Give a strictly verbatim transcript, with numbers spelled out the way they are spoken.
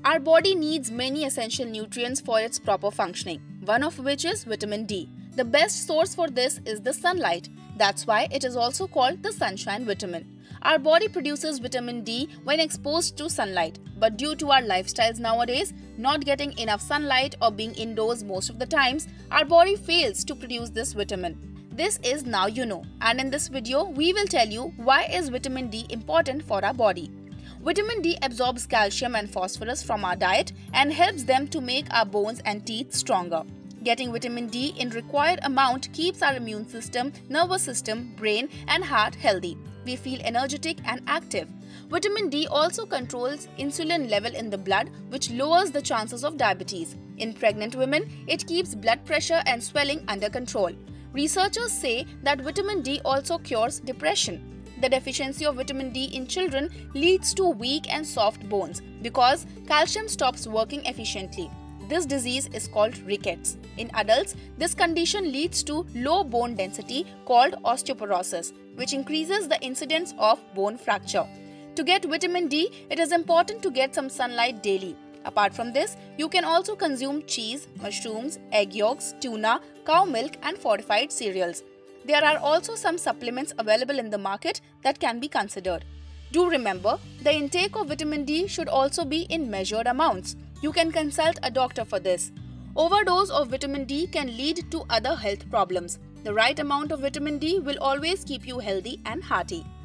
Our body needs many essential nutrients for its proper functioning, one of which is vitamin D. The best source for this is the sunlight. That's why it is also called the sunshine vitamin. Our body produces vitamin D when exposed to sunlight, but due to our lifestyles nowadays, not getting enough sunlight or being indoors most of the times, our body fails to produce this vitamin. This is Now You Know, and in this video, we will tell you why is vitamin D important for our body. Vitamin D absorbs calcium and phosphorus from our diet and helps them to make our bones and teeth stronger. Getting vitamin D in required amount keeps our immune system, nervous system, brain and heart healthy. We feel energetic and active. Vitamin D also controls insulin level in the blood, which lowers the chances of diabetes. In pregnant women, it keeps blood pressure and swelling under control. Researchers say that vitamin D also cures depression. The deficiency of vitamin D in children leads to weak and soft bones because calcium stops working efficiently. This disease is called rickets. In adults, this condition leads to low bone density called osteoporosis, which increases the incidence of bone fracture. To get vitamin D, it is important to get some sunlight daily. Apart from this, you can also consume cheese, mushrooms, egg yolks, tuna, cow milk and fortified cereals. There are also some supplements available in the market that can be considered. Do remember, the intake of vitamin D should also be in measured amounts. You can consult a doctor for this. Overdose of vitamin D can lead to other health problems. The right amount of vitamin D will always keep you healthy and hearty.